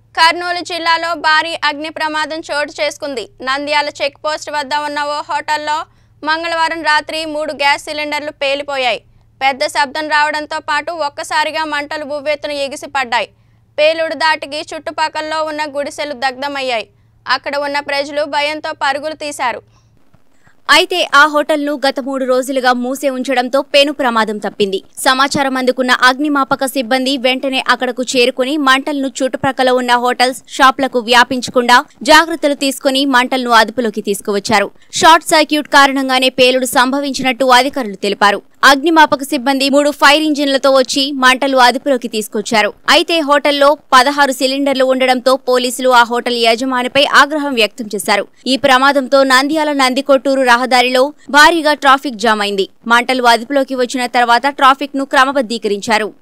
కర్నూలు జిల్లాలో భారీ అగ్ని ప్రమాదం చోటు చేసుకుంది. నంద్యాల చెక్ పోస్ట్ వద్ద ఉన్న ఓ హోటల్లో మంగళవారం రాత్రి 3 గ్యాస్ సిలిండర్లు పేలిపోయాయి. పెద్ద శబ్దం రావడంతో పాటు ఒక్కసారిగా మంటలు ఉవ్వెత్తున ఎగిసిపడ్డాయి. పేలుడు దాటికి చుట్టుపక్కలలో ఉన్న గుడిసెలు దగ్ధమయ్యాయి. అక్కడ ఉన్న ప్రజలు భయంతో పరుగులు తీశారు. అయితే ఆ హోటల్ను గత 3 రోజులుగా మూసే ఉంచడంతో పెను ప్రమాదం తప్పింది. సమాచారం అందుకున్న అగ్నిమాపక సిబ్బంది వెంటనే అక్కడకు చేరుకుని మంటలను చుట్టుప్రక్కల ఉన్న హోటల్స్, షాపులకు వ్యాపించకుండా జాగ్రత్తలు తీసుకుని మంటలను అదుపులోకి తీసుకువచ్చారు. షార్ట్ సర్క్యూట్ కారణంగానే పేలుడు సంభవించినట్టు అధికారులు తెలిపారు. అగ్నిమాపక సిబ్బంది 3 ఫైర్ ఇంజిన్లతో వచ్చి మంటలు అదుపులోకి తీసుకొచ్చారు. అయితే హోటల్లో 16 సిలిండర్లు ఉండడంతో పోలీసులు ఆ హోటల్ యజమానిపై ఆగ్రహం వ్యక్తం చేశారు. ఈ ప్రమాదంతో నంద్యాల నందికొట్టూరు రహదారిలో భారీగా ట్రాఫిక్ జామ్ అయింది. మంటలు అదుపులోకి వచ్చిన తర్వాత ట్రాఫిక్ ను క్రమబద్ధీకరించారు.